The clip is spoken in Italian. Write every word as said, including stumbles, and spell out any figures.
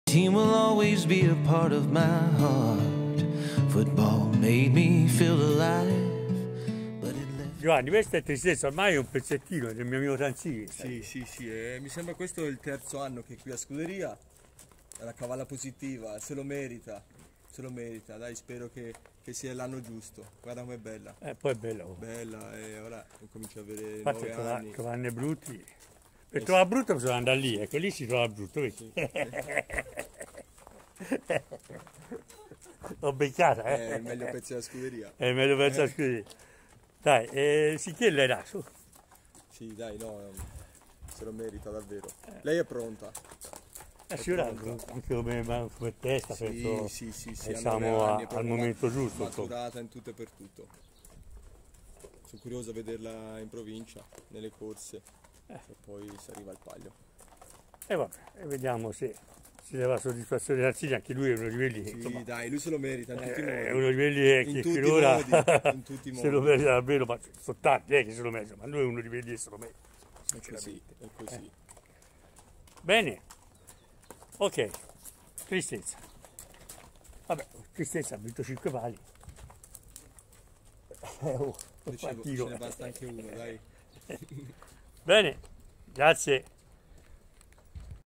Team will always be a part of my heart. Football made me feel alive. But it left... Giovanni, questa è tristezza, ormai è un pezzettino del mio amico Tanzini. Sì, sì, sì, eh, mi sembra questo il terzo anno che è qui a Scuderia. È una cavalla positiva, se lo merita, se lo merita, dai, spero che, che sia l'anno giusto. Guarda com'è bella. Eh, poi è bella. Oh. Bella, e ora comincia a avere Infatti, nove trova, anni. trovanne brutti. Per trovare brutto bisogna andare lì, ecco, lì si trova brutto, vedi? Sì. L'ho beccata, eh? È il meglio pezzo della Scuderia. È il meglio pezzo della Scuderia. Dai, eh, sì, che lei era su? Sì, dai, no, se lo merita davvero. Lei è pronta. Eh sì, ora anche come, come testa, Sì, penso, sì, sì, sì, e ha siamo nove a- anni, è al proprio momento giusto. insomma. maturata in tutto e per tutto. Sono curioso a vederla in provincia, nelle corse, Eh. e poi si arriva al palio. E vabbè, e vediamo se si dà la soddisfazione di Tanzini, anche lui è uno di quelli che, Sì, insomma, dai, lui se lo merita in tutti i modi. è uno di quelli che In che tutti i finora modi, in tutti i se lo modi. merita davvero, ma sono tanti eh, che se lo meritano, ma lui è uno di quelli che se lo merita. È così, è così. Bene, ok, tristezza. Vabbè, tristezza ha vinto cinque pali. Eh, oh, Dicevo, fatico. ce ne basta anche uno, dai. Bene, grazie.